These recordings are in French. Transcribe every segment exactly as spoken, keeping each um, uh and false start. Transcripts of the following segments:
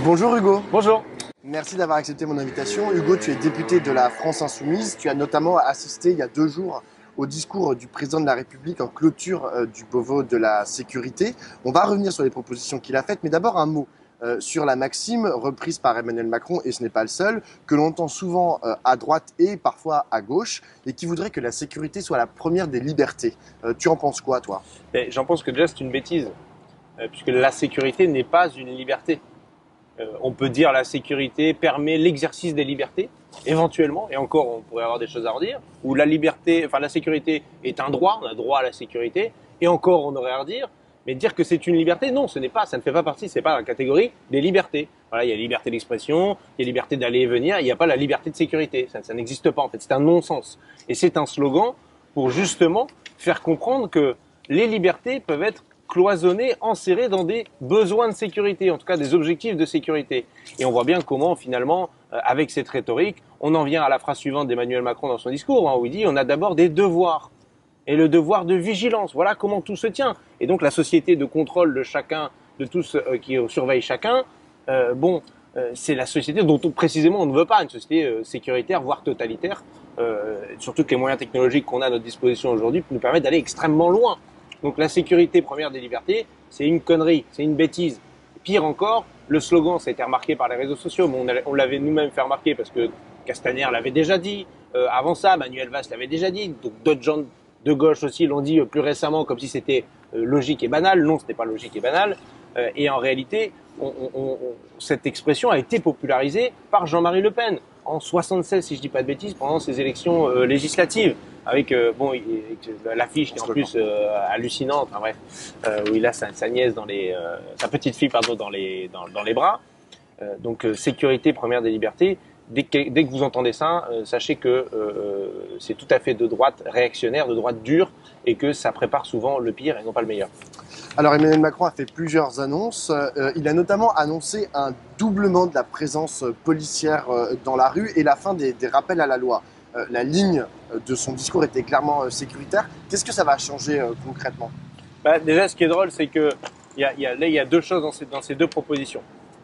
Bonjour Hugo. Bonjour. Merci d'avoir accepté mon invitation. Hugo, tu es député de la France Insoumise. Tu as notamment assisté il y a deux jours au discours du président de la République en clôture du Beauvau de la sécurité. On va revenir sur les propositions qu'il a faites, mais d'abord un mot euh, sur la maxime reprise par Emmanuel Macron, et ce n'est pas le seul, que l'on entend souvent euh, à droite et parfois à gauche, et qui voudrait que la sécurité soit la première des libertés. Euh, tu en penses quoi, toi? J'en pense que déjà c'est une bêtise, euh, puisque la sécurité n'est pas une liberté. Euh, on peut dire la sécurité permet l'exercice des libertés, éventuellement, et encore on pourrait avoir des choses à redire, ou la liberté, enfin la sécurité est un droit, on a droit à la sécurité, et encore on aurait à redire, mais dire que c'est une liberté, non, ce n'est pas, ça ne fait pas partie, c'est pas la catégorie des libertés. Voilà, il y a liberté d'expression, il y a liberté d'aller et venir, il n'y a pas la liberté de sécurité, ça, ça n'existe pas en fait, c'est un non-sens. Et c'est un slogan pour justement faire comprendre que les libertés peuvent être cloisonnées, enserrées dans des besoins de sécurité, en tout cas des objectifs de sécurité. Et on voit bien comment finalement, euh, avec cette rhétorique, on en vient à la phrase suivante d'Emmanuel Macron dans son discours, hein, où il dit on a d'abord des devoirs. Et le devoir de vigilance, voilà comment tout se tient. Et donc la société de contrôle de chacun, de tous euh, qui surveillent chacun, euh, bon, euh, c'est la société dont on, précisément on ne veut pas, une société euh, sécuritaire, voire totalitaire, euh, surtout que les moyens technologiques qu'on a à notre disposition aujourd'hui nous permettent d'aller extrêmement loin. Donc la sécurité première des libertés, c'est une connerie, c'est une bêtise. Pire encore, le slogan, ça a été remarqué par les réseaux sociaux, mais on l'avait nous-mêmes fait remarquer parce que Castaner l'avait déjà dit, euh, avant ça, Manuel Valls l'avait déjà dit, donc d'autres gens de gauche aussi l'ont dit plus récemment comme si c'était euh, logique et banal. Non, ce n'est pas logique et banal. Euh, et en réalité, on, on, on, cette expression a été popularisée par Jean-Marie Le Pen en soixante-seize, si je dis pas de bêtises, pendant ses élections euh, législatives, avec euh, bon l'affiche qui est en plus euh, hallucinante. Enfin, bref, euh, où il a sa, sa nièce dans les, euh, sa petite fille pardon dans les dans, dans les bras. Euh, donc euh, sécurité première des libertés. Dès que, dès que vous entendez ça, euh, sachez que euh, c'est tout à fait de droite réactionnaire, de droite dure, et que ça prépare souvent le pire et non pas le meilleur. Alors Emmanuel Macron a fait plusieurs annonces. Euh, il a notamment annoncé un doublement de la présence policière euh, dans la rue et la fin des, des rappels à la loi. Euh, la ligne de son discours était clairement euh, sécuritaire. Qu'est-ce que ça va changer euh, concrètement? Bah, déjà, ce qui est drôle, c'est que y a, y a, là, il y a deux choses dans ces, dans ces deux propositions.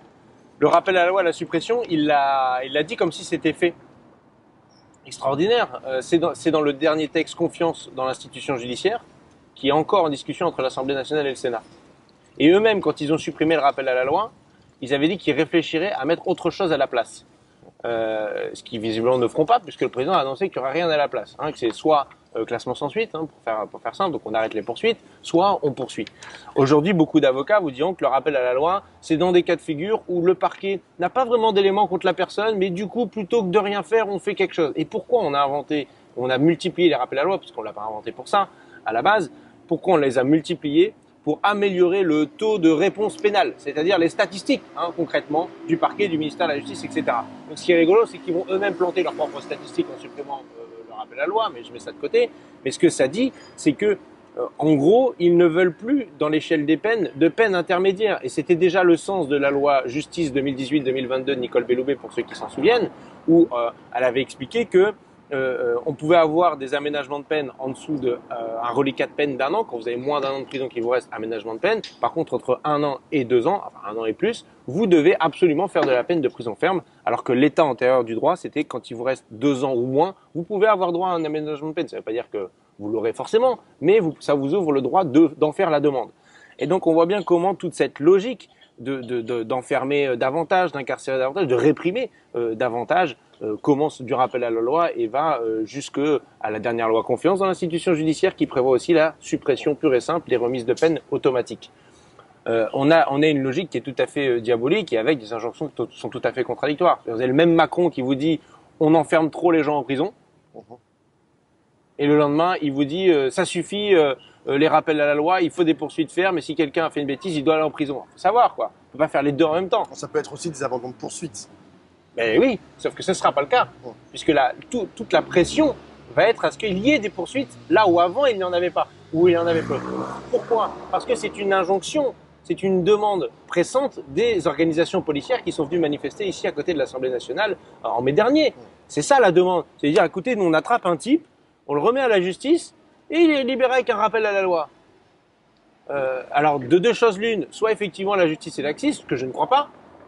Le rappel à la loi, la suppression, il l'a il l'a dit comme si c'était fait. Extraordinaire. Euh, c'est dans, c'est dans le dernier texte Confiance dans l'institution judiciaire, qui est encore en discussion entre l'Assemblée nationale et le Sénat. Et eux-mêmes, quand ils ont supprimé le rappel à la loi, ils avaient dit qu'ils réfléchiraient à mettre autre chose à la place. Euh, ce qu'ils visiblement ne feront pas, puisque le président a annoncé qu'il n'y aura rien à la place. Hein, que c'est soit euh, classement sans suite, hein, pour, faire, pour faire simple, donc on arrête les poursuites, soit on poursuit. Aujourd'hui, beaucoup d'avocats vous diront que le rappel à la loi, c'est dans des cas de figure où le parquet n'a pas vraiment d'éléments contre la personne, mais du coup, plutôt que de rien faire, on fait quelque chose. Et pourquoi on a inventé, on a multiplié les rappels à la loi, puisqu'on ne l'a pas inventé pour ça, à la base, pourquoi on les a multipliés? Pour améliorer le taux de réponse pénale, c'est-à-dire les statistiques, hein, concrètement, du parquet, du ministère de la Justice, et cetera. Donc ce qui est rigolo, c'est qu'ils vont eux-mêmes planter leurs propres statistiques en supprimant euh, le rappel à la loi, mais je mets ça de côté. Mais ce que ça dit, c'est que, euh, en gros, ils ne veulent plus, dans l'échelle des peines, de peines intermédiaires. Et c'était déjà le sens de la loi Justice deux mille dix-huit deux mille vingt-deux de Nicole Belloubet, pour ceux qui s'en souviennent, où euh, elle avait expliqué que Euh, on pouvait avoir des aménagements de peine en dessous d'un euh, reliquat de peine d'un an. Quand vous avez moins d'un an de prison qu'il vous reste, aménagement de peine. Par contre, entre un an et deux ans, enfin un an et plus, vous devez absolument faire de la peine de prison ferme. Alors que l'état antérieur du droit, c'était quand il vous reste deux ans ou moins, vous pouvez avoir droit à un aménagement de peine. Ça ne veut pas dire que vous l'aurez forcément, mais vous, ça vous ouvre le droit de, d'en faire la demande. Et donc on voit bien comment toute cette logique de, de, de, d'enfermer davantage, d'incarcérer davantage, de réprimer euh, davantage, Euh, commence du rappel à la loi et va euh, jusque à la dernière loi Confiance dans l'institution judiciaire qui prévoit aussi la suppression pure et simple des remises de peine automatiques. Euh, on a on a une logique qui est tout à fait euh, diabolique et avec des injonctions qui sont tout à fait contradictoires. Vous avez le même Macron qui vous dit on enferme trop les gens en prison et le lendemain il vous dit euh, ça suffit euh, euh, les rappels à la loi, il faut des poursuites fermes et si quelqu'un a fait une bêtise il doit aller en prison. Faut savoir quoi, on peut pas faire les deux en même temps. Ça peut être aussi des abandons de poursuites. Ben oui, sauf que ce ne sera pas le cas, puisque la, tout, toute la pression va être à ce qu'il y ait des poursuites là où avant il n'y en avait pas, où il y en avait peu. Pourquoi? Parce que c'est une injonction, c'est une demande pressante des organisations policières qui sont venues manifester ici à côté de l'Assemblée nationale en mai dernier. C'est ça la demande, c'est à dire écoutez, nous on attrape un type, on le remet à la justice et il est libéré avec un rappel à la loi. Euh, alors de deux choses l'une, soit effectivement la justice est laxiste, ce que je ne crois pas,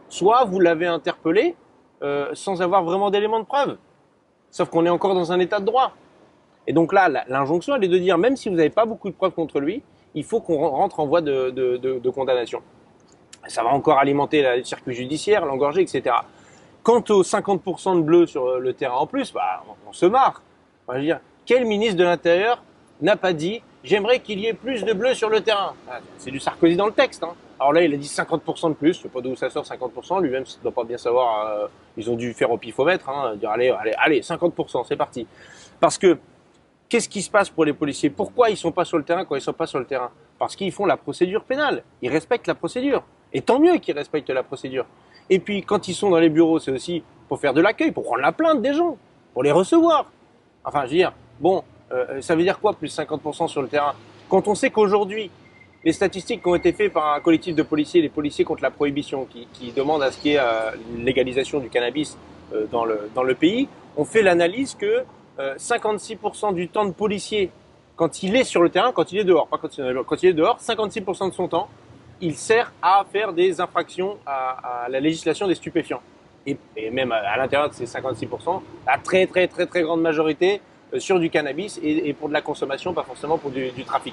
soit vous l'avez interpellé euh, sans avoir vraiment d'éléments de preuve. Sauf qu'on est encore dans un état de droit. Et donc là, l'injonction, elle est de dire, même si vous n'avez pas beaucoup de preuves contre lui, il faut qu'on rentre en voie de, de, de, de condamnation. Ça va encore alimenter le circuit judiciaire, l'engorger, et cetera. Quant aux cinquante pour cent de bleus sur le terrain en plus, bah, on, on se marre. On va dire, quel ministre de l'Intérieur n'a pas dit « j'aimerais qu'il y ait plus de bleus sur le terrain ». C'est du Sarkozy dans le texte. Hein. Alors là, il a dit cinquante pour cent de plus. Je ne sais pas d'où ça sort cinquante pour cent. Lui-même, il ne doit pas bien savoir. Euh, ils ont dû faire au pifomètre. Hein, dire allez, allez, allez, cinquante pour cent, c'est parti. Parce que, qu'est-ce qui se passe pour les policiers? Pourquoi ils ne sont pas sur le terrain quand ils ne sont pas sur le terrain? Parce qu'ils font la procédure pénale. Ils respectent la procédure. Et tant mieux qu'ils respectent la procédure. Et puis, quand ils sont dans les bureaux, c'est aussi pour faire de l'accueil, pour prendre la plainte des gens, pour les recevoir. Enfin, je veux dire, bon, euh, ça veut dire quoi, plus cinquante pour cent sur le terrain? Quand on sait qu'aujourd'hui, les statistiques qui ont été faites par un collectif de policiers, les policiers contre la prohibition, qui, qui demandent à ce qu'il y ait euh, une légalisation du cannabis euh, dans, le, dans le pays, on fait l'analyse que euh, cinquante-six pour cent du temps de policier, quand il est sur le terrain, quand il est dehors, pas quand il est dehors, quand il est dehors, cinquante-six pour cent de son temps, il sert à faire des infractions à, à la législation des stupéfiants. Et, et même à, à l'intérieur de ces cinquante-six pour cent, la très très très très grande majorité euh, sur du cannabis et, et pour de la consommation, pas forcément pour du, du trafic.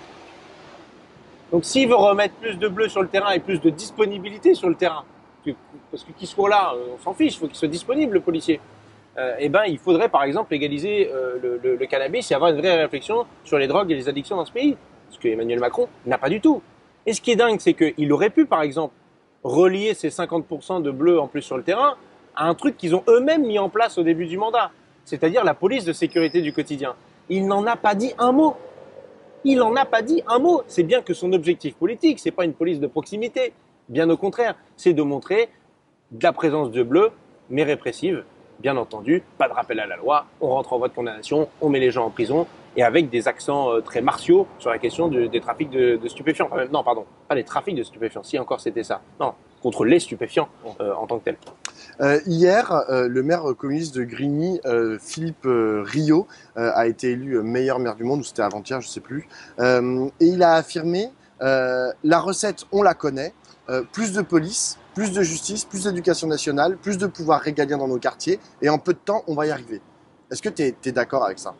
Donc s'il veut remettre plus de bleus sur le terrain et plus de disponibilité sur le terrain, parce que qu'il soit là, on s'en fiche, il faut qu'il soit disponible le policier, euh, et ben il faudrait par exemple légaliser euh, le, le, le cannabis et avoir une vraie réflexion sur les drogues et les addictions dans ce pays. Ce que Emmanuel Macron n'a pas du tout. Et ce qui est dingue, c'est qu'il aurait pu par exemple relier ces cinquante pour cent de bleus en plus sur le terrain à un truc qu'ils ont eux-mêmes mis en place au début du mandat, c'est-à-dire la police de sécurité du quotidien. Il n'en a pas dit un mot. Il n'en a pas dit un mot. C'est bien que son objectif politique, c'est pas une police de proximité. Bien au contraire, c'est de montrer de la présence de bleus, mais répressive, bien entendu. Pas de rappel à la loi, on rentre en voie de condamnation, on met les gens en prison, et avec des accents euh, très martiaux sur la question de, des trafics de, de stupéfiants. Enfin, non, pardon, pas les trafics de stupéfiants, si encore c'était ça. Non, contre les stupéfiants euh, en tant que tels. Euh, hier, euh, le maire communiste de Grigny, euh, Philippe euh, Rio, euh, a été élu meilleur maire du monde, ou c'était avant-hier, je sais plus. Euh, et il a affirmé, euh, la recette, on la connaît, euh, plus de police, plus de justice, plus d'éducation nationale, plus de pouvoir régalien dans nos quartiers, et en peu de temps, on va y arriver. Est-ce que tu es, t'es d'accord avec ça?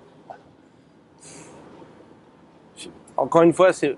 Encore une fois, c'est,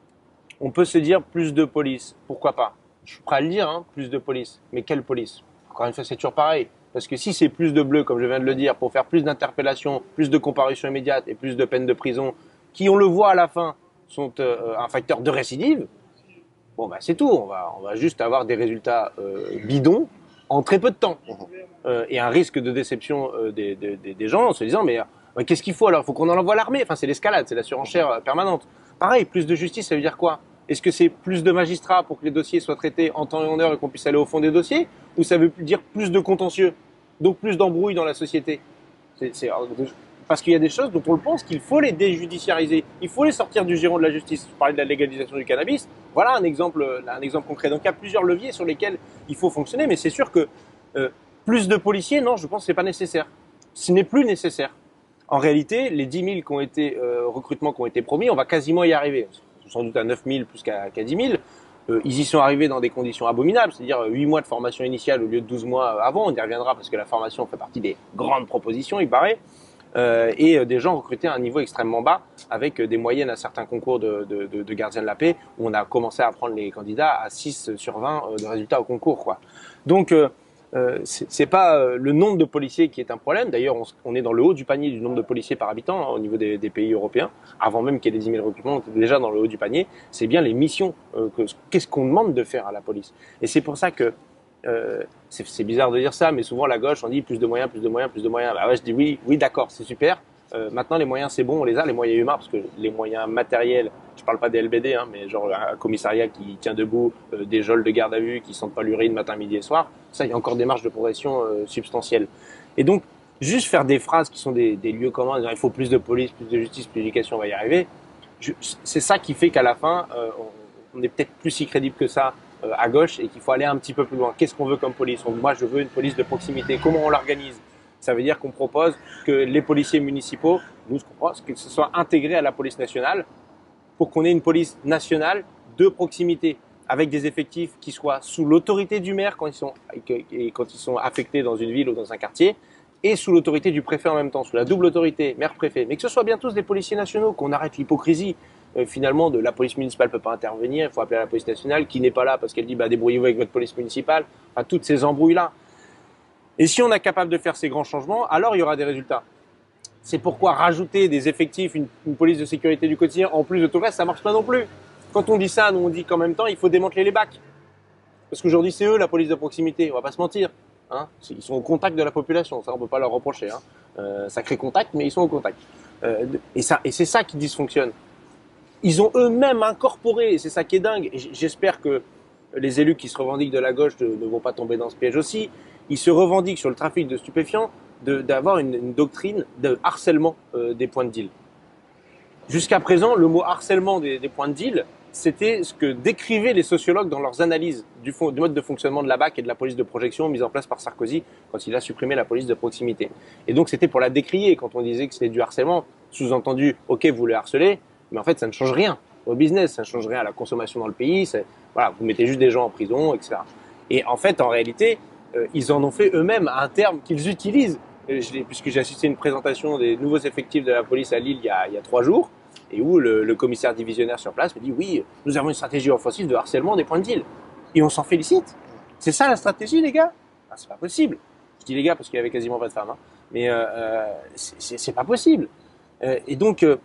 on peut se dire plus de police, pourquoi pas? Je suis prêt à le dire, hein, plus de police. Mais quelle police? Encore une fois, c'est toujours pareil. Parce que si c'est plus de bleus, comme je viens de le dire, pour faire plus d'interpellations, plus de comparutions immédiates et plus de peines de prison, qui, on le voit à la fin, sont euh, un facteur de récidive, bon, bah, c'est tout. On va, on va juste avoir des résultats euh, bidons en très peu de temps. Euh, et un risque de déception euh, des, des, des gens en se disant, mais euh, qu'est-ce qu'il faut alors? Il faut qu'on en envoie l'armée. Enfin, c'est l'escalade, c'est la surenchère euh, permanente. Pareil, plus de justice, ça veut dire quoi? Est-ce que c'est plus de magistrats pour que les dossiers soient traités en temps et en heure et qu'on puisse aller au fond des dossiers? Ou ça veut dire plus de contentieux? Donc plus d'embrouilles dans la société? c'est, c'est, Parce qu'il y a des choses dont on le pense qu'il faut les déjudiciariser. Il faut les sortir du giron de la justice. Je parlais de la légalisation du cannabis. Voilà un exemple, un exemple concret. Donc il y a plusieurs leviers sur lesquels il faut fonctionner. Mais c'est sûr que euh, plus de policiers, non, je pense que ce n'est pas nécessaire. Ce n'est plus nécessaire. En réalité, les dix mille qui ont été, euh, recrutements qui ont été promis, on va quasiment y arriver. Sans doute à neuf mille plus qu'à, qu'à dix mille. Euh, ils y sont arrivés dans des conditions abominables, c'est-à-dire huit mois de formation initiale au lieu de douze mois avant. On y reviendra parce que la formation fait partie des grandes propositions, il paraît. Euh, et des gens recrutés à un niveau extrêmement bas, avec des moyennes à certains concours de, de, de, de gardiens de la paix, où on a commencé à prendre les candidats à six sur vingt de résultats au concours, quoi. Donc, euh, Euh, c'est pas euh, le nombre de policiers qui est un problème. D'ailleurs, on, on est dans le haut du panier du nombre de policiers par habitant hein, au niveau des, des pays européens. Avant même qu'il y ait les dix mille recrutements, on était déjà dans le haut du panier. C'est bien les missions. Euh, que, qu'est-ce qu'on demande de faire à la police? Et c'est pour ça que euh, c'est, c'est bizarre de dire ça, mais souvent la gauche on dit plus de moyens, plus de moyens, plus de moyens. Bah ouais, je dis oui, oui, d'accord, c'est super. Euh, maintenant, les moyens, c'est bon, on les a, les moyens humains, parce que les moyens matériels, je parle pas des L B D, hein, mais genre un commissariat qui tient debout, euh, des geôles de garde à vue qui sentent pas l'urine matin, midi et soir, ça, il y a encore des marges de progression euh, substantielles. Et donc, juste faire des phrases qui sont des, des lieux communs, dire, il faut plus de police, plus de justice, plus d'éducation, on va y arriver, je, c'est ça qui fait qu'à la fin, euh, on, on est peut-être plus si crédible que ça euh, à gauche et qu'il faut aller un petit peu plus loin. Qu'est-ce qu'on veut comme police? Donc, moi, je veux une police de proximité. Comment on l'organise? Ça veut dire qu'on propose que les policiers municipaux, nous, ce qu'on propose, que ce soit intégré à la police nationale pour qu'on ait une police nationale de proximité. avec des effectifs qui soient sous l'autorité du maire quand ils sont, et quand ils sont affectés dans une ville ou dans un quartier, et sous l'autorité du préfet en même temps, sous la double autorité, maire-préfet. Mais que ce soit bien tous des policiers nationaux, qu'on arrête l'hypocrisie euh, finalement de la police municipale ne peut pas intervenir, il faut appeler à la police nationale qui n'est pas là parce qu'elle dit bah, débrouillez-vous avec votre police municipale, enfin toutes ces embrouilles-là. Et si on est capable de faire ces grands changements, alors il y aura des résultats. C'est pourquoi rajouter des effectifs, une, une police de sécurité du quotidien en plus de tout le reste, ça marche pas non plus. Quand on dit ça, nous on dit qu'en même temps, il faut démanteler les bacs. Parce qu'aujourd'hui, c'est eux la police de proximité, on va pas se mentir. Hein, ils sont au contact de la population, ça on peut pas leur reprocher. Hein. Euh, ça crée contact, mais ils sont au contact. Euh, et ça, et c'est ça qui dysfonctionne. Ils ont eux-mêmes incorporé, et c'est ça qui est dingue. Et j'espère que les élus qui se revendiquent de la gauche ne, ne vont pas tomber dans ce piège aussi. Ils se revendiquent sur le trafic de stupéfiants d'avoir une, une doctrine de harcèlement euh, des points de deal. Jusqu'à présent, le mot harcèlement des, des points de deal, c'était ce que décrivaient les sociologues dans leurs analyses du, fond, du mode de fonctionnement de la B A C et de la police de projection mise en place par Sarkozy quand il a supprimé la police de proximité. Et donc c'était pour la décrier quand on disait que c'était du harcèlement. Sous-entendu, ok, vous le harcelez, mais en fait ça ne change rien au business, ça ne change rien à la consommation dans le pays. Voilà, vous mettez juste des gens en prison, et cetera. Et en fait, en réalité, euh, ils en ont fait eux-mêmes un terme qu'ils utilisent. Je puisque j'ai assisté à une présentation des nouveaux effectifs de la police à Lille il y a, il y a trois jours, et où le, le commissaire divisionnaire sur place me dit oui, nous avons une stratégie offensive de harcèlement des points de deal. Et on s'en félicite. C'est ça la stratégie, les gars? Ah, c'est pas possible. Je dis les gars parce qu'il y avait quasiment pas de femmes, hein. Mais euh, euh, c'est pas possible. Euh, et donc, euh,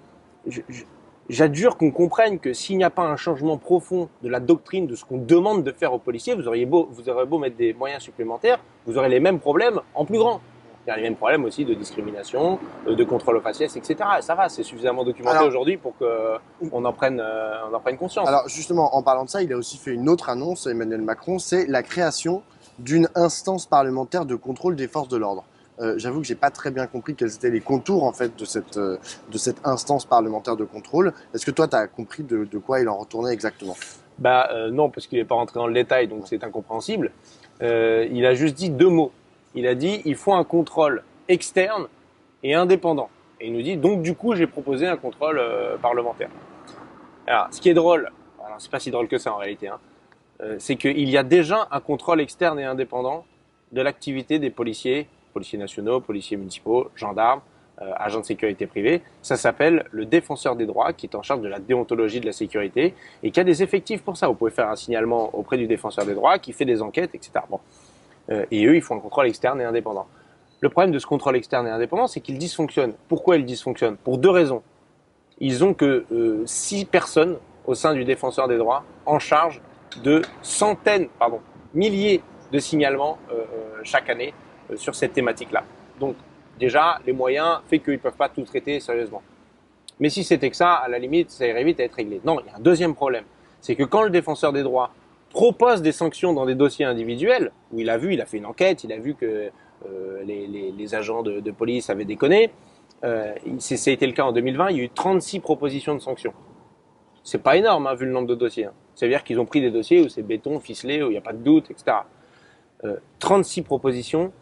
j'adjure qu'on comprenne que s'il n'y a pas un changement profond de la doctrine, de ce qu'on demande de faire aux policiers, vous auriez beau, vous aurez beau mettre des moyens supplémentaires, vous aurez les mêmes problèmes en plus grand. Il y a les mêmes problèmes aussi de discrimination, de contrôle aux faciès, et cetera. Et ça va, c'est suffisamment documenté aujourd'hui pour qu'on en prenne, euh, on en prenne conscience. Alors justement, en parlant de ça, il a aussi fait une autre annonce, Emmanuel Macron, c'est la création d'une instance parlementaire de contrôle des forces de l'ordre. Euh, J'avoue que j'ai pas très bien compris quels étaient les contours en fait de cette euh, de cette instance parlementaire de contrôle. Est-ce que toi, tu as compris de, de quoi il en retournait exactement? Bah euh, non, parce qu'il n'est pas rentré dans le détail, donc c'est incompréhensible. Euh, il a juste dit deux mots. Il a dit il faut un contrôle externe et indépendant. Et il nous dit donc du coup j'ai proposé un contrôle euh, parlementaire. Alors ce qui est drôle, alors c'est pas si drôle que ça en réalité, hein, euh, c'est qu'il y a déjà un contrôle externe et indépendant de l'activité des policiers, policiers nationaux, policiers municipaux, gendarmes, euh, agents de sécurité privée. Ça s'appelle le défenseur des droits qui est en charge de la déontologie de la sécurité et qui a des effectifs pour ça. Vous pouvez faire un signalement auprès du défenseur des droits qui fait des enquêtes, et cetera. Bon. Et eux, ils font un contrôle externe et indépendant. Le problème de ce contrôle externe et indépendant, c'est qu'il dysfonctionne. Pourquoi il dysfonctionne? Pour deux raisons. Ils ont que euh, six personnes au sein du défenseur des droits en charge de centaines, pardon, milliers de signalements euh, chaque année euh, sur cette thématique-là. Donc déjà, les moyens fait qu'ils ne peuvent pas tout traiter sérieusement. Mais si c'était que ça, à la limite, ça irait vite à être réglé. Non, il y a un deuxième problème. C'est que quand le défenseur des droits propose des sanctions dans des dossiers individuels, où il a vu, il a fait une enquête, il a vu que euh, les, les, les agents de, de police avaient déconné, euh, ça a été le cas en deux mille vingt, il y a eu trente-six propositions de sanctions. C'est pas énorme, hein, vu le nombre de dossiers. Hein. Ça veut dire qu'ils ont pris des dossiers où c'est béton, ficelé, où il n'y a pas de doute, et cetera. Euh, trente-six propositions,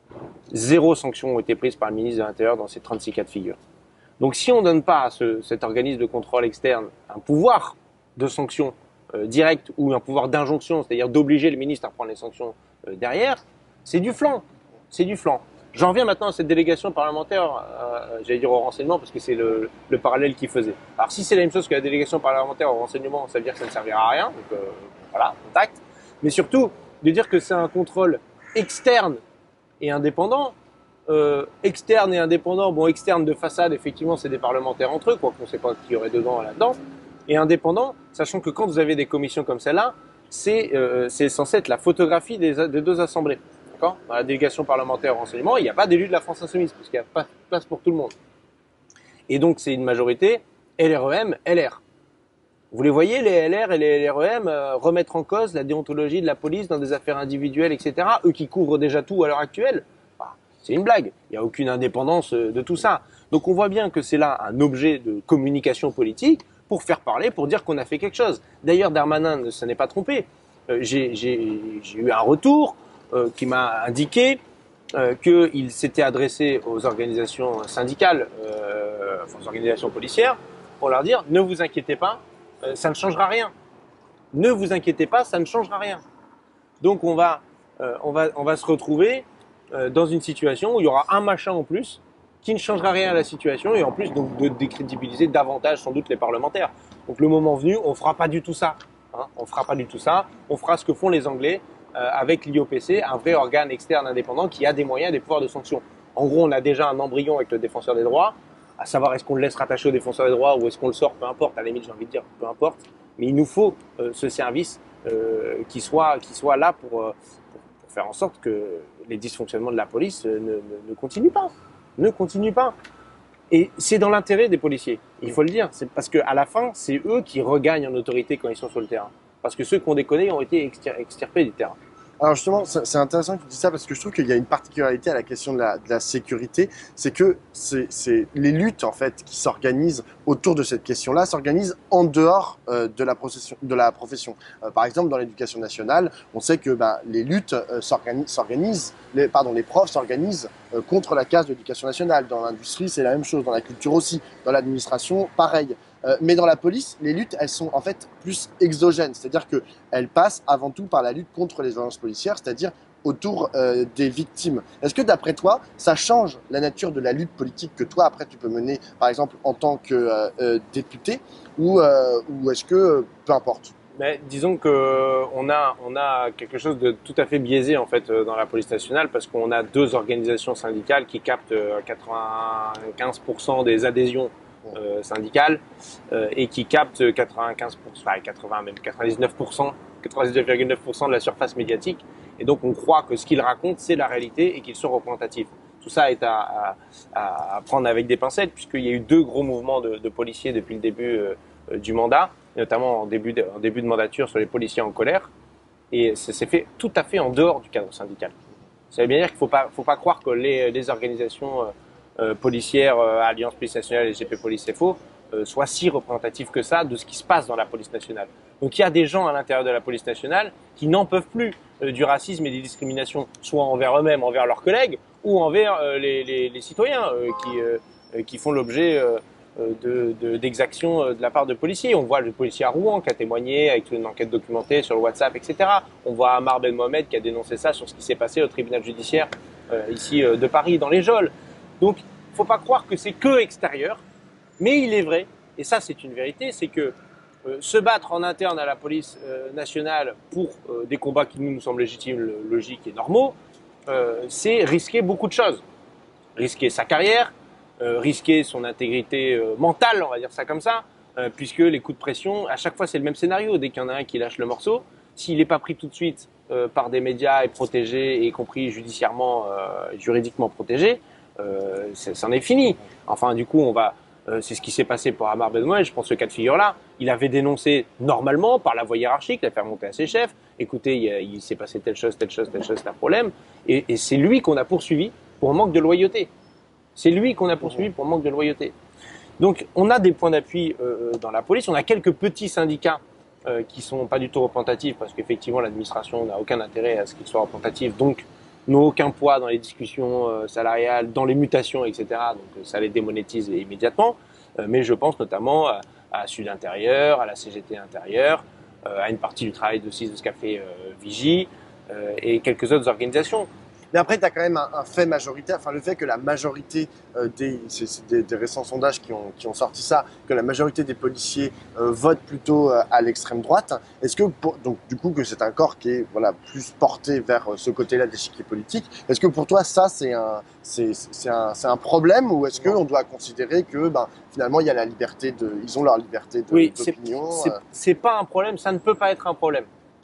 zéro sanction ont été prises par le ministre de l'Intérieur dans ces trente-six cas de figure. Donc si on ne donne pas à ce, cet organisme de contrôle externe un pouvoir de sanction Euh, direct ou un pouvoir d'injonction, c'est-à-dire d'obliger le ministre à prendre les sanctions euh, derrière, c'est du flanc. C'est du flanc. J'en viens maintenant à cette délégation parlementaire, euh, j'allais dire au renseignement, parce que c'est le, le parallèle qu'il faisait. Alors si c'est la même chose que la délégation parlementaire au renseignement, ça veut dire que ça ne servira à rien, donc euh, voilà, contact. Mais surtout, de dire que c'est un contrôle externe et indépendant, euh, externe et indépendant, bon externe de façade, effectivement c'est des parlementaires entre eux, quoi qu'on ne sait pas qui y aurait dedans là-dedans, et indépendant, sachant que quand vous avez des commissions comme celle-là, c'est euh, censé être la photographie des, des deux assemblées. Dans la délégation parlementaire au renseignement, il n'y a pas d'élu de la France Insoumise, parce qu'il n'y a pas de place pour tout le monde. Et donc c'est une majorité L R E M, L R. Vous les voyez, les L R et les L R E M, euh, remettre en cause la déontologie de la police dans des affaires individuelles, et cetera. Eux qui couvrent déjà tout à l'heure actuelle, bah, c'est une blague. Il n'y a aucune indépendance euh, de tout ça. Donc on voit bien que c'est là un objet de communication politique, pour faire parler, pour dire qu'on a fait quelque chose. D'ailleurs, Darmanin ne s'en est pas trompé. Euh, J'ai eu un retour euh, qui m'a indiqué euh, qu'il s'était adressé aux organisations syndicales, euh, enfin, aux organisations policières, pour leur dire « Ne vous inquiétez pas, euh, ça ne changera rien. Ne vous inquiétez pas, ça ne changera rien. Donc on va, euh, on va, on va se retrouver euh, dans une situation où il y aura un machin en plus qui ne changera rien à la situation et en plus donc de décrédibiliser davantage sans doute les parlementaires. Donc le moment venu, on fera pas du tout ça. Hein, on fera pas du tout ça. On fera ce que font les Anglais euh, avec l'I O P C, un vrai organe externe indépendant qui a des moyens, des pouvoirs de sanction. En gros, on a déjà un embryon avec le défenseur des droits, à savoir est-ce qu'on le laisse rattacher au défenseur des droits ou est-ce qu'on le sort, peu importe. À la limite, j'ai envie de dire peu importe. Mais il nous faut euh, ce service euh, qui soit qui soit là pour, euh, pour pour faire en sorte que les dysfonctionnements de la police euh, ne, ne, ne continuent pas. Ne continuent pas. Et c'est dans l'intérêt des policiers, il faut le dire. C'est parce qu'à la fin, c'est eux qui regagnent en autorité quand ils sont sur le terrain. Parce que ceux qui ont déconné ont été extir- extirpés du terrain. Alors justement, c'est c'est intéressant que tu dis ça parce que je trouve qu'il y a une particularité à la question de la, de la sécurité, c'est que c'est c'est les luttes en fait qui s'organisent autour de cette question-là s'organisent en dehors euh, de la profession. De la profession. Euh, par exemple, dans l'éducation nationale, on sait que ben, les luttes euh, s'organisent, s'organisent, les, pardon, les profs s'organisent euh, contre la case de l'éducation nationale. Dans l'industrie, c'est la même chose. Dans la culture aussi. Dans l'administration, pareil. Euh, mais dans la police, les luttes, elles sont en fait plus exogènes, c'est-à-dire qu'elles passent avant tout par la lutte contre les violences policières, c'est-à-dire autour euh, des victimes. Est-ce que d'après toi, ça change la nature de la lutte politique que toi, après, tu peux mener, par exemple, en tant que euh, euh, député, ou, euh, ou est-ce que, euh, peu importe? Mais disons que on a on a quelque chose de tout à fait biaisé en fait dans la police nationale parce qu'on a deux organisations syndicales qui captent quatre-vingt-quinze pour cent des adhésions euh, syndicales euh, et qui captent quatre-vingt-quinze pour cent, enfin quatre-vingts même quatre-vingt-dix-neuf pour cent, quatre-vingt-dix-neuf virgule neuf pour cent de la surface médiatique. Et donc on croit que ce qu'ils racontent c'est la réalité et qu'ils sont représentatifs. Tout ça est à, à, à prendre avec des pincettes puisqu'il y a eu deux gros mouvements de, de policiers depuis le début euh, du mandat, notamment en début, de, en début de mandature sur les policiers en colère, et ça s'est fait tout à fait en dehors du cadre syndical. Ça veut bien dire qu'il ne faut pas, faut pas croire que les, les organisations euh, policières, euh, Alliance Police Nationale et G P Police F O, euh, soient si représentatives que ça de ce qui se passe dans la police nationale. Donc il y a des gens à l'intérieur de la police nationale qui n'en peuvent plus euh, du racisme et des discriminations, soit envers eux-mêmes, envers leurs collègues, ou envers euh, les, les, les citoyens euh, qui, euh, qui font l'objet euh, De, de, d'exactions de la part de policiers. On voit le policier à Rouen qui a témoigné avec une enquête documentée sur le WhatsApp, et cetera. On voit Amar Ben Mohamed qui a dénoncé ça sur ce qui s'est passé au tribunal judiciaire euh, ici euh, de Paris, dans les Geôles. Donc, il ne faut pas croire que c'est que extérieur, mais il est vrai, et ça c'est une vérité, c'est que euh, se battre en interne à la police euh, nationale pour euh, des combats qui nous, nous semblent légitimes, logiques et normaux, euh, c'est risquer beaucoup de choses. Risquer sa carrière, Euh, risquer son intégrité euh, mentale, on va dire ça comme ça, euh, puisque les coups de pression, à chaque fois c'est le même scénario, dès qu'il y en a un qui lâche le morceau, s'il n'est pas pris tout de suite euh, par des médias et protégé, y compris judiciairement, euh, juridiquement protégé, euh, c'en est fini. Enfin du coup on va, euh, c'est ce qui s'est passé pour Amar Ben Mohamed, je pense ce cas de figure-là, il avait dénoncé normalement par la voie hiérarchique, l'a fait remonter à ses chefs, écoutez il, il s'est passé telle chose, telle chose, telle chose, c'est un problème, et, et c'est lui qu'on a poursuivi pour manque de loyauté. C'est lui qu'on a poursuivi pour manque de loyauté. Donc, on a des points d'appui euh, dans la police. On a quelques petits syndicats euh, qui sont pas du tout représentatifs parce qu'effectivement, l'administration n'a aucun intérêt à ce qu'ils soient représentatifs. Donc, n'ont aucun poids dans les discussions euh, salariales, dans les mutations, et cetera. Donc, ça les démonétise immédiatement. Euh, mais je pense notamment à, à Sud Intérieur, à la C G T Intérieur, euh, à une partie du travail de six de ce qu'a fait euh, Vigie euh, et quelques autres organisations. Mais après, tu as quand même un, un fait majoritaire, enfin le fait que la majorité euh, des, c'est, c'est des, des récents sondages qui ont, qui ont sorti ça, que la majorité des policiers euh, votent plutôt euh, à l'extrême droite. Est-ce que, pour, donc du coup, que c'est un corps qui est voilà plus porté vers euh, ce côté-là de l'échiquier politique. Est-ce que pour toi, ça c'est un, c'est, c'est un, c'est un problème ou est-ce qu'on doit considérer que ben finalement il y a la liberté de, ils ont leur liberté de, oui, d'opinion. C'est, c'est, euh... c'est pas un problème, ça ne peut pas être un problème.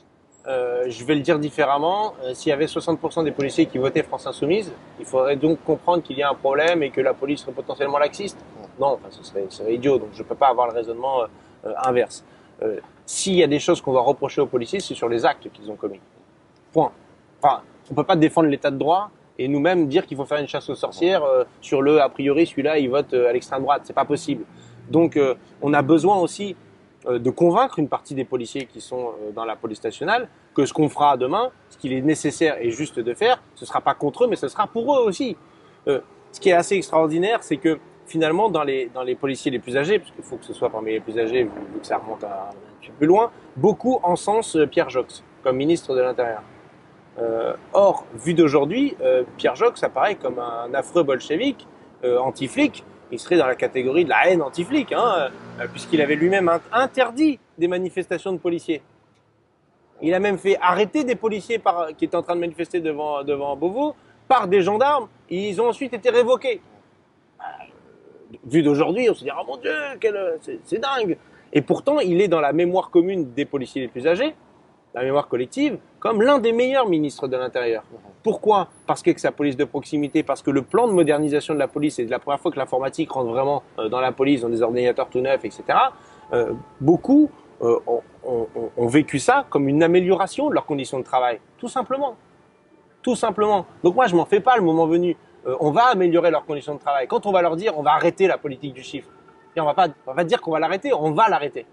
Euh, je vais le dire différemment, euh, s'il y avait soixante pour cent des policiers qui votaient France Insoumise, il faudrait donc comprendre qu'il y a un problème et que la police serait potentiellement laxiste. Non, enfin, ce serait, ce serait idiot, donc je ne peux pas avoir le raisonnement euh, inverse. Euh, s'il y a des choses qu'on doit reprocher aux policiers, c'est sur les actes qu'ils ont commis. Point. Enfin, on ne peut pas défendre l'état de droit et nous-mêmes dire qu'il faut faire une chasse aux sorcières euh, sur le, a priori, celui-là, il vote euh, à l'extrême droite. C'est pas possible. Donc, euh, on a besoin aussi de convaincre une partie des policiers qui sont dans la police nationale que ce qu'on fera demain, ce qu'il est nécessaire et juste de faire, ce ne sera pas contre eux, mais ce sera pour eux aussi. Euh, ce qui est assez extraordinaire, c'est que finalement, dans les, dans les policiers les plus âgés, parce qu'il faut que ce soit parmi les plus âgés, vu, vu que ça remonte un, un petit peu plus loin, beaucoup encensent Pierre Joxe comme ministre de l'Intérieur. Euh, or, vu d'aujourd'hui, euh, Pierre Joxe apparaît comme un affreux bolchevique, euh, anti-flic. Il serait dans la catégorie de la haine anti-flic, hein, euh, puisqu'il avait lui-même interdit des manifestations de policiers. Il a même fait arrêter des policiers par, qui étaient en train de manifester devant, devant Beauvau par des gendarmes. Et ils ont ensuite été révoqués. Euh, vu d'aujourd'hui, on se dit « Oh mon Dieu, c'est dingue !» Et pourtant, il est dans la mémoire commune des policiers les plus âgés, la mémoire collective, comme l'un des meilleurs ministres de l'Intérieur. Pourquoi? Parce qu'avec sa police de proximité, parce que le plan de modernisation de la police, c'est la première fois que l'informatique rentre vraiment dans la police, dans des ordinateurs tout neufs, et cetera. Euh, beaucoup euh, ont, ont, ont vécu ça comme une amélioration de leurs conditions de travail, tout simplement. Tout simplement. Donc moi, je m'en fais pas le moment venu. Euh, on va améliorer leurs conditions de travail. Quand on va leur dire, on va arrêter la politique du chiffre, et on va pas, on va dire qu'on va l'arrêter, on va l'arrêter.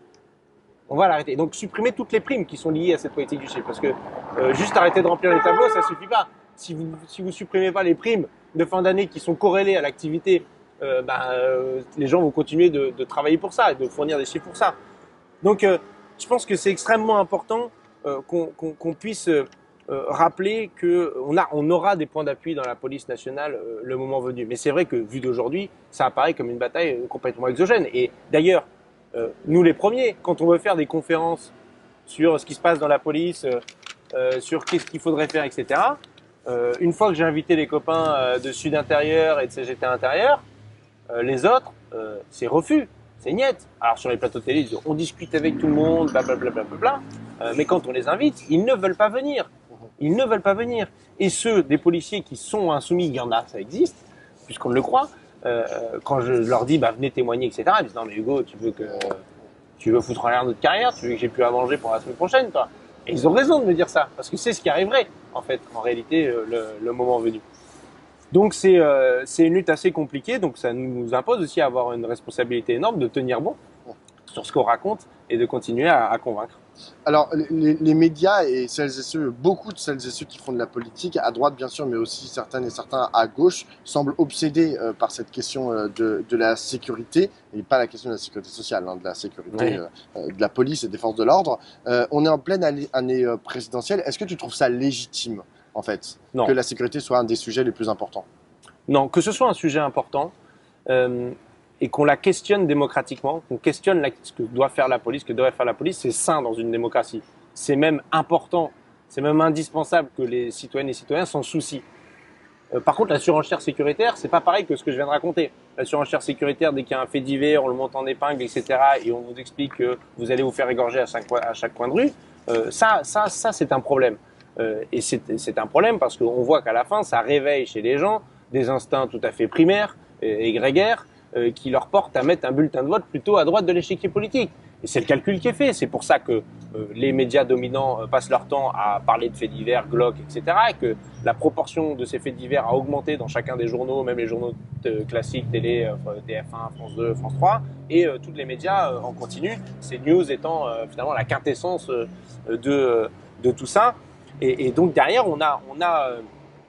On va l'arrêter. Donc supprimer toutes les primes qui sont liées à cette politique du chiffre. Parce que euh, juste arrêter de remplir les tableaux, ça suffit pas. Si vous si vous supprimez pas les primes de fin d'année qui sont corrélées à l'activité, euh, ben, euh, les gens vont continuer de, de travailler pour ça et de fournir des chiffres pour ça. Donc euh, je pense que c'est extrêmement important euh, qu'on qu'on, qu'on puisse euh, rappeler que on a on aura des points d'appui dans la police nationale euh, le moment venu. Mais c'est vrai que vu d'aujourd'hui, ça apparaît comme une bataille complètement exogène. Et d'ailleurs, Euh, nous les premiers, quand on veut faire des conférences sur ce qui se passe dans la police, euh, euh, sur qu'est-ce qu'il faudrait faire, et cetera. Euh, une fois que j'ai invité les copains euh, de Sud Intérieur et de C G T Intérieur, euh, les autres, euh, c'est refus, c'est niet. Alors sur les plateaux de télé, ils disent, on discute avec tout le monde, blablabla, bla, bla, bla, euh, mais quand on les invite, ils ne veulent pas venir. Ils ne veulent pas venir. Et ceux des policiers qui sont insoumis, il y en a, ça existe, puisqu'on le croit. Euh, quand je leur dis bah venez témoigner, et cetera, ils disent non mais Hugo, tu veux que tu veux foutre en l'air notre carrière, tu veux que j'ai plus à manger pour la semaine prochaine, toi. Et ils ont raison de me dire ça, parce que c'est ce qui arriverait en fait, en réalité, le, le moment venu. Donc c'est euh, c'est une lutte assez compliquée, donc ça nous impose aussi à avoir une responsabilité énorme de tenir bon sur ce qu'on raconte et de continuer à, à convaincre. Alors, les, les médias et celles et ceux, beaucoup de celles et ceux qui font de la politique, à droite bien sûr, mais aussi certaines et certains à gauche, semblent obsédés euh, par cette question euh, de, de la sécurité, et pas la question de la sécurité sociale, hein, de la sécurité Oui. euh, de la police et des forces de l'ordre. Euh, on est en pleine année, année euh, présidentielle. Est-ce que tu trouves ça légitime, en fait, Non. que la sécurité soit un des sujets les plus importants? Non, que ce soit un sujet important euh, et qu'on la questionne démocratiquement, qu'on questionne la, ce que doit faire la police, ce que doit faire la police, c'est sain dans une démocratie. C'est même important, c'est même indispensable que les citoyennes et citoyens s'en soucient. Euh, par contre, la surenchère sécuritaire, c'est pas pareil que ce que je viens de raconter. La surenchère sécuritaire, dès qu'il y a un fait divers, on le monte en épingle, et cetera, et on vous explique que vous allez vous faire égorger à chaque, à chaque coin de rue, euh, ça, ça, ça, c'est un problème. Euh, et c'est un problème parce qu'on voit qu'à la fin, ça réveille chez les gens des instincts tout à fait primaires et grégaires euh, qui leur portent à mettre un bulletin de vote plutôt à droite de l'échiquier politique. Et c'est le calcul qui est fait. C'est pour ça que euh, les médias dominants euh, passent leur temps à parler de faits divers, glauques, et cetera. Et que la proportion de ces faits divers a augmenté dans chacun des journaux, même les journaux euh, classiques, télé, euh, T F un, France deux, France trois, et euh, tous les médias euh, en continu. Ces news étant euh, finalement la quintessence euh, de, de tout ça. Et, et donc derrière, on a, on a, euh,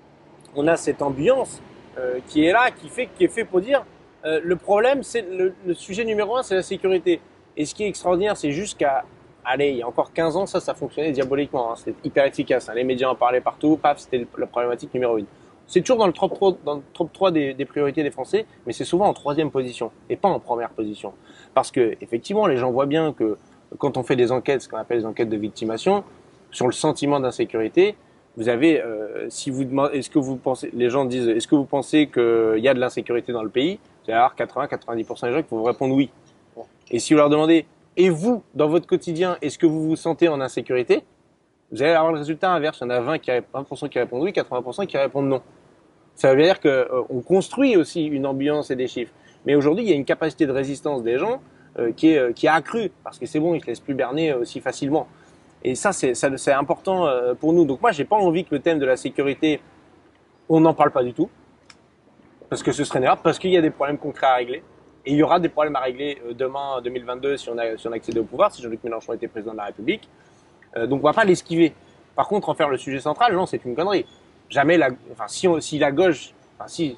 on a cette ambiance euh, qui est là, qui fait, qui est fait pour dire euh, le problème, c'est le, le sujet numéro un, c'est la sécurité. Et ce qui est extraordinaire, c'est juste qu'à, allez, il y a encore quinze ans, ça, ça fonctionnait diaboliquement. Hein, c'était hyper efficace. Hein, les médias en parlaient partout. Paf, c'était la problématique numéro une. C'est toujours dans le top trois, dans le top trois des, des priorités des Français, mais c'est souvent en troisième position et pas en première position. Parce que effectivement, les gens voient bien que quand on fait des enquêtes, ce qu'on appelle les enquêtes de victimation, sur le sentiment d'insécurité, vous avez, euh, si vous demandez, est-ce que vous pensez, les gens disent, est-ce que vous pensez qu'il y a de l'insécurité dans le pays? Vous allez avoir quatre-vingts à quatre-vingt-dix pour cent des gens qui vont vous répondre oui. Et si vous leur demandez, et vous, dans votre quotidien, est-ce que vous vous sentez en insécurité? Vous allez avoir le résultat inverse. Il y en a vingt qui répondent, vingt pour cent qui répondent oui, quatre-vingts pour cent qui répondent non. Ça veut dire que euh, on construit aussi une ambiance et des chiffres. Mais aujourd'hui, il y a une capacité de résistance des gens euh, qui est, euh, qui a accrue parce que c'est bon, ils se laissent plus berner aussi facilement. Et ça, c'est, ça, c'est important euh, pour nous. Donc moi, j'ai pas envie que le thème de la sécurité, on n'en parle pas du tout, parce que ce serait négatif, parce qu'il y a des problèmes concrets à régler. Et il y aura des problèmes à régler euh, demain, deux mille vingt-deux, si on a, si on accède au pouvoir, si Jean-Luc Mélenchon était président de la République. Euh, donc on va pas l'esquiver. Par contre, en faire le sujet central, non, c'est une connerie. Jamais la, enfin, si, on, si la gauche, enfin, si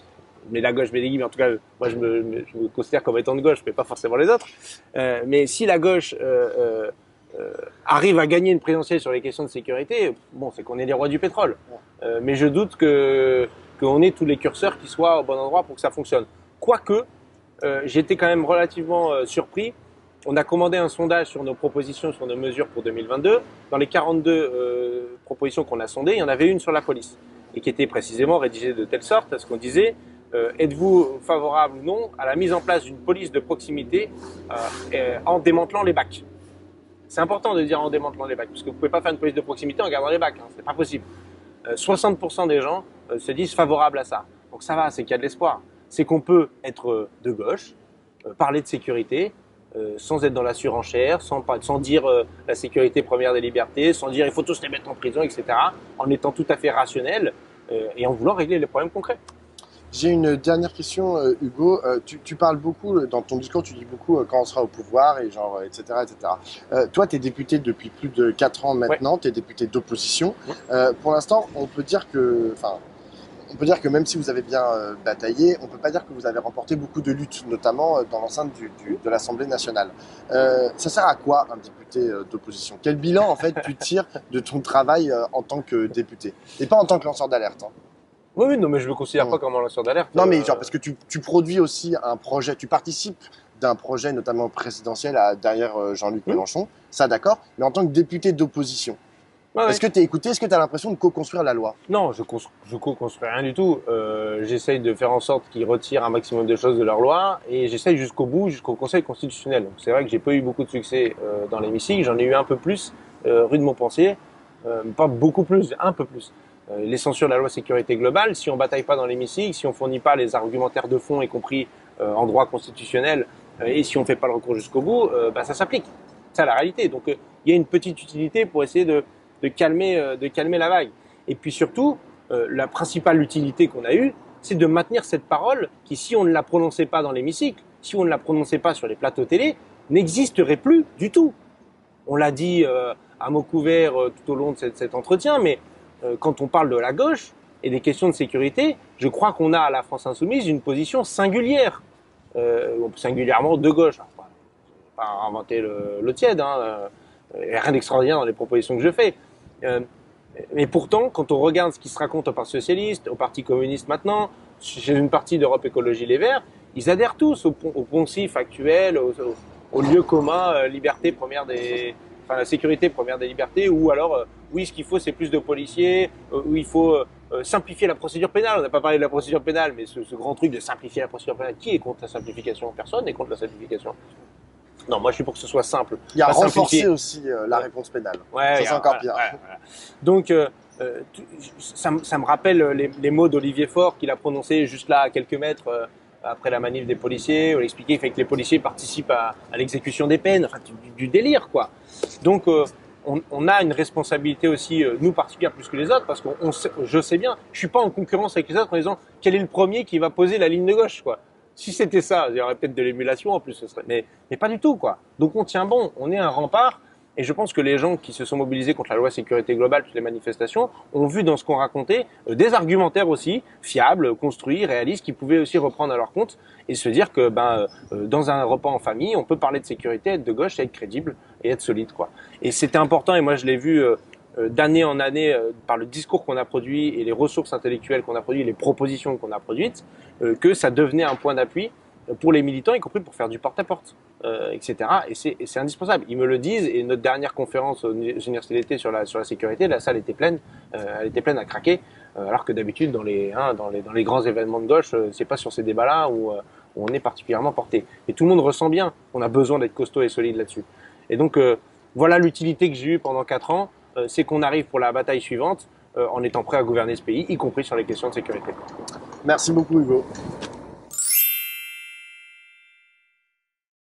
mais la gauche, mais des guillemets, en tout cas, moi je me, je me considère comme étant de gauche, mais pas forcément les autres. Euh, mais si la gauche euh, euh, euh, arrive à gagner une présidentielle sur les questions de sécurité, bon, c'est qu'on est les rois du pétrole. Euh, mais je doute que qu'on ait tous les curseurs qui soient au bon endroit pour que ça fonctionne. Quoique, euh, j'ai été quand même relativement euh, surpris. On a commandé un sondage sur nos propositions, sur nos mesures pour deux mille vingt-deux. Dans les quarante-deux euh, propositions qu'on a sondées, il y en avait une sur la police et qui était précisément rédigée de telle sorte à ce qu'on disait euh, êtes-vous favorable ou non à la mise en place d'une police de proximité euh, euh, en démantelant les bacs. C'est important de dire en démantelant les bacs, parce que vous ne pouvez pas faire une police de proximité en gardant les bacs, hein, c'est pas possible. Euh, soixante pour cent des gens euh, se disent favorables à ça. Donc ça va, c'est qu'il y a de l'espoir. C'est qu'on peut être de gauche, euh, parler de sécurité, Euh, sans être dans la surenchère, sans, sans dire euh, la sécurité première des libertés, sans dire il faut tous les mettre en prison, et cetera, en étant tout à fait rationnel euh, et en voulant régler les problèmes concrets. J'ai une dernière question, euh, Hugo. Euh, tu, tu parles beaucoup, dans ton discours, tu dis beaucoup euh, quand on sera au pouvoir, et genre, et cetera, et cetera. Euh, toi, tu es député depuis plus de quatre ans maintenant, ouais. Tu es député d'opposition. Ouais. Euh, pour l'instant, on peut dire que... Enfin, on peut dire que même si vous avez bien euh, bataillé, on ne peut pas dire que vous avez remporté beaucoup de luttes, notamment euh, dans l'enceinte du, du, de l'Assemblée nationale. Euh, ça sert à quoi un député euh, d'opposition? Quel bilan en fait tu tires de ton travail euh, en tant que député? Et pas en tant que lanceur d'alerte, hein. Oui, oui, non, mais je ne me considère mmh. pas comme un lanceur d'alerte. Non, mais genre parce que tu, tu produis aussi un projet, tu participes d'un projet notamment présidentiel à, derrière euh, Jean-Luc mmh. Mélenchon, ça d'accord, mais en tant que député d'opposition. Ouais, Est-ce ouais. que tu es écouté? Est-ce que tu as l'impression de co-construire la loi? Non, je ne co-construis rien du tout. Euh, j'essaye de faire en sorte qu'ils retirent un maximum de choses de leur loi et j'essaye jusqu'au bout, jusqu'au Conseil constitutionnel. C'est vrai que j'ai pas eu beaucoup de succès euh, dans l'hémicycle, j'en ai eu un peu plus euh, rue de Montpensier, euh, pas beaucoup plus, un peu plus. Euh, les censures de la loi sécurité globale, si on bataille pas dans l'hémicycle, si on fournit pas les argumentaires de fond, y compris euh, en droit constitutionnel, euh, et si on fait pas le recours jusqu'au bout, euh, bah, ça s'applique. C'est ça la réalité. Donc il euh, y a une petite utilité pour essayer de de calmer, euh, de calmer la vague. Et puis surtout, euh, la principale utilité qu'on a eue, c'est de maintenir cette parole qui, si on ne la prononçait pas dans l'hémicycle, si on ne la prononçait pas sur les plateaux télé, n'existerait plus du tout. On l'a dit euh, à mots couverts euh, tout au long de cette, cet entretien, mais euh, quand on parle de la gauche et des questions de sécurité, je crois qu'on a à la France Insoumise une position singulière, euh, singulièrement de gauche. Alors, pas, pas inventer le, le tiède, hein, euh, il n'y a rien d'extraordinaire dans les propositions que je fais. Euh, mais pourtant, quand on regarde ce qui se raconte au Parti Socialiste, au Parti Communiste maintenant, chez une partie d'Europe Écologie Les Verts, ils adhèrent tous au, au poncif actuel, au, au, au lieu commun, euh, liberté première des, enfin la sécurité première des libertés, ou alors, euh, oui, ce qu'il faut, c'est plus de policiers, euh, où il faut euh, simplifier la procédure pénale. On n'a pas parlé de la procédure pénale, mais ce, ce grand truc de simplifier la procédure pénale, qui est contre la simplification? Personne n'est contre la simplification. Non, moi je suis pour que ce soit simple. Il y a renforcé aussi euh, la réponse pénale. Ouais, ça c'est encore voilà, pire. Ouais, voilà. Donc, euh, euh, ça, ça me rappelle les, les mots d'Olivier Faure qu'il a prononcés juste là à quelques mètres euh, après la manif des policiers. Où il expliquait fait que les policiers participent à, à l'exécution des peines, enfin du, du délire quoi. Donc, euh, on, on a une responsabilité aussi, euh, nous particulière plus que les autres, parce que je sais bien, je suis pas en concurrence avec les autres en disant quel est le premier qui va poser la ligne de gauche quoi. Si c'était ça, il y aurait peut-être de l'émulation en plus, ce serait, mais, mais pas du tout, quoi. Donc on tient bon, on est un rempart, et je pense que les gens qui se sont mobilisés contre la loi sécurité globale, toutes les manifestations, ont vu dans ce qu'on racontait euh, des argumentaires aussi fiables, construits, réalistes, qui pouvaient aussi reprendre à leur compte et se dire que ben euh, dans un repas en famille, on peut parler de sécurité, être de gauche, et être crédible et être solide, quoi. Et c'était important, et moi je l'ai vu euh, euh, d'année en année euh, par le discours qu'on a produit et les ressources intellectuelles qu'on a produites, les propositions qu'on a produites, euh, que ça devenait un point d'appui pour les militants, y compris pour faire du porte-à-porte, euh, et cetera. Et c'est, et c'est indispensable. Ils me le disent. Et notre dernière conférence aux universités d'été sur la sur la sécurité, la salle était pleine, euh, elle était pleine à craquer. Euh, alors que d'habitude, dans les hein, dans les dans les grands événements de gauche, euh, c'est pas sur ces débats-là où, euh, où on est particulièrement porté. Et tout le monde ressent bien qu'on a besoin d'être costaud et solide là-dessus. Et donc euh, voilà l'utilité que j'ai eue pendant quatre ans, euh, c'est qu'on arrive pour la bataille suivante euh, en étant prêt à gouverner ce pays, y compris sur les questions de sécurité. Merci beaucoup Hugo.